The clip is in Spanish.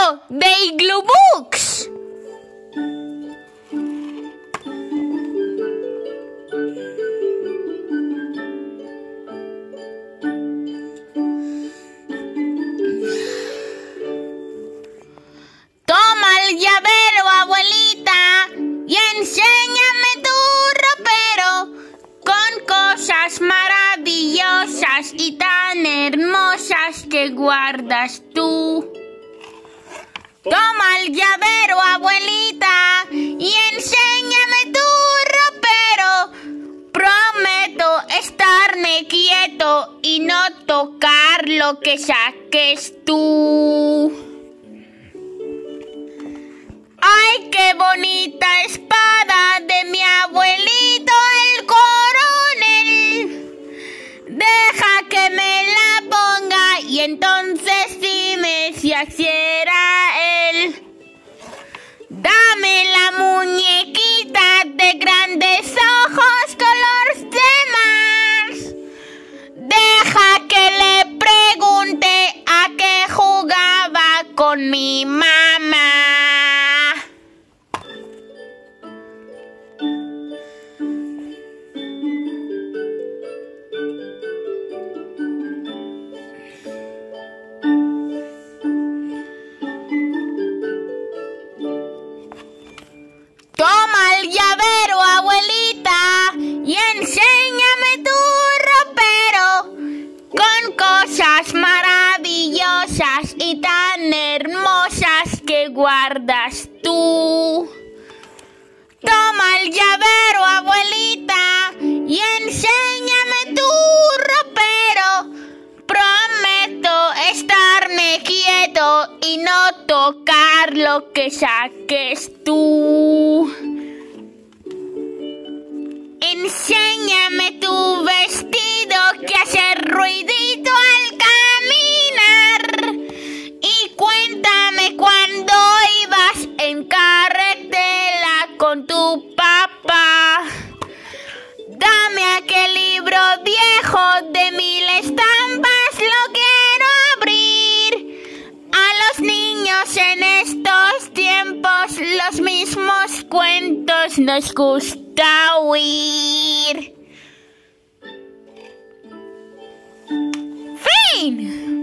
libro de Igloo Books. Toma el llavero, abuelita, y enséñame tu ropero con cosas maravillosas y tan hermosas que guardas tú. Toma el llavero, abuelita, y enséñame tu ropero. Prometo estarme quieto y no tocar lo que saques tú. ¡Ay, qué bonita espada de mi abuelito el coronel! Deja que me la ponga y entonces dime si así era él. Dame la muñequita de grandes ojos color de mar. Deja que le pregunte a qué jugaba con mi mamá. Toma el llavero, abuelita, y enséñame tu ropero con cosas maravillosas y tan hermosas que guardas tú. Toma el llavero, abuelita, y enséñame tu ropero. Prometo estarme quieto y no tocar lo que saques tú. Enséñame tu vestido que hace ruidito al caminar. Y cuéntame cuando ibas en carretera con tu papá. Dame aquel libro viejo de 1000 estampas, lo quiero abrir. A los niños en estos tiempos los mismos cuentos nos gusta oír. ¡Fin!